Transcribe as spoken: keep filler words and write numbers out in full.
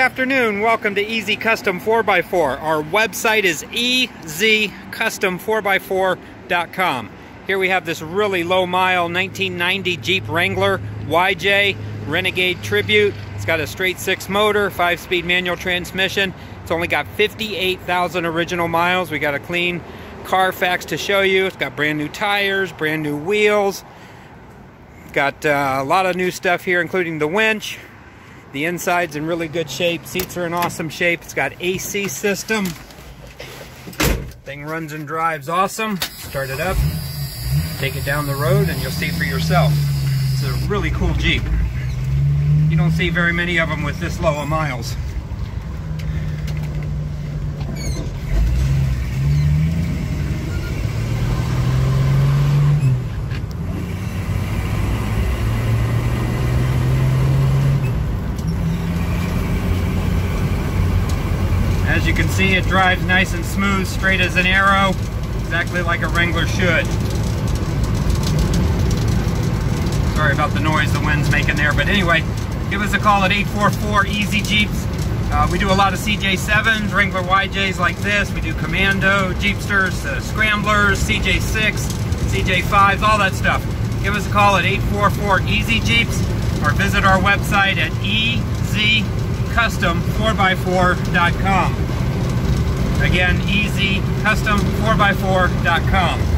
afternoon. Welcome to E Z Custom four by four. Our website is E Z Custom four by four dot com. Here we have this really low mile nineteen ninety Jeep Wrangler Y J Renegade Tribute. It's got a straight six motor, five speed manual transmission. It's only got fifty-eight thousand original miles. We got a clean Carfax to show you. It's got brand new tires, brand new wheels. Got uh, a lot of new stuff here, including the winch. The inside's in really good shape. Seats are in awesome shape. It's got A C system. Thing runs and drives awesome. Start it up, take it down the road, and you'll see for yourself. It's a really cool Jeep. You don't see very many of them with this low of miles. As you can see, it drives nice and smooth, straight as an arrow, exactly like a Wrangler should. Sorry about the noise the wind's making there, but anyway, give us a call at eight four four E Z Jeeps. Uh, we do a lot of C J sevens, Wrangler Y Js like this. We do Commando, Jeepsters, uh, Scramblers, C J six, C J fives, all that stuff. Give us a call at eight four four E Z Jeeps or visit our website at E Z Custom four by four dot com. Again, E Z Custom four by four dot com.